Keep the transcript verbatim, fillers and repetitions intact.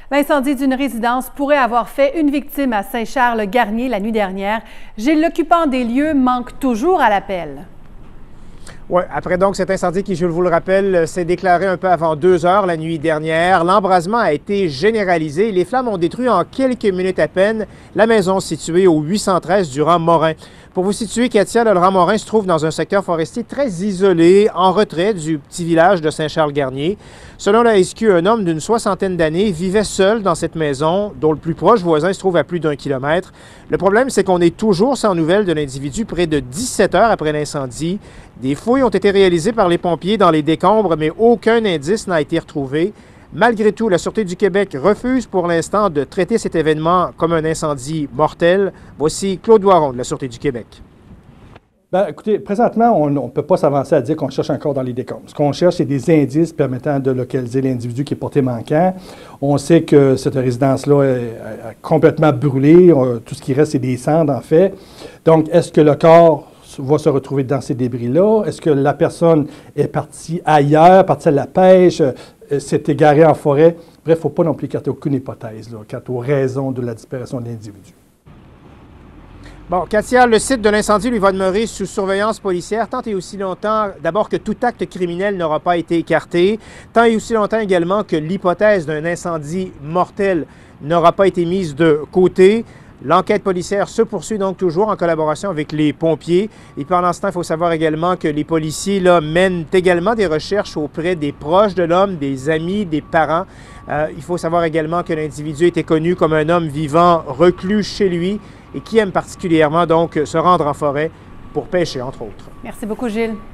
L'incendie d'une résidence pourrait avoir fait une victime à Saint-Charles-Garnier la nuit dernière. Gilles, l'occupant des lieux manque toujours à l'appel. Oui, après donc cet incendie qui, je vous le rappelle, s'est déclaré un peu avant deux heures la nuit dernière, l'embrasement a été généralisé. Les flammes ont détruit en quelques minutes à peine la maison située au huit cent treize du rang Morin. Pour vous situer, Katia, le rang Morin se trouve dans un secteur forestier très isolé, en retrait du petit village de Saint-Charles-Garnier. Selon la S Q, un homme d'une soixantaine d'années vivait seul dans cette maison, dont le plus proche voisin se trouve à plus d'un kilomètre. Le problème, c'est qu'on est toujours sans nouvelles de l'individu près de dix-sept heures après l'incendie. Des fouilles ont été réalisées par les pompiers dans les décombres, mais aucun indice n'a été retrouvé. Malgré tout, la Sûreté du Québec refuse pour l'instant de traiter cet événement comme un incendie mortel. Voici Claude Doiron de la Sûreté du Québec. Bien, écoutez, présentement, on ne peut pas s'avancer à dire qu'on cherche encore dans les décombres. Ce qu'on cherche, c'est des indices permettant de localiser l'individu qui est porté manquant. On sait que cette résidence-là est complètement brûlée. Tout ce qui reste, c'est des cendres, en fait. Donc, est-ce que le corps va se retrouver dans ces débris-là? Est-ce que la personne est partie ailleurs, partie à la pêche, s'est égarée en forêt? Bref, il ne faut pas non plus écarter aucune hypothèse là, quant aux raisons de la disparition de l'individu. Bon, Katia, le site de l'incendie lui va demeurer sous surveillance policière tant et aussi longtemps, d'abord que tout acte criminel n'aura pas été écarté, tant et aussi longtemps également que l'hypothèse d'un incendie mortel n'aura pas été mise de côté. L'enquête policière se poursuit donc toujours en collaboration avec les pompiers. Et pendant ce temps, il faut savoir également que les policiers là, mènent également des recherches auprès des proches de l'homme, des amis, des parents. Euh, il faut savoir également que l'individu était connu comme un homme vivant reclus chez lui et qui aime particulièrement donc se rendre en forêt pour pêcher, entre autres. Merci beaucoup, Gilles.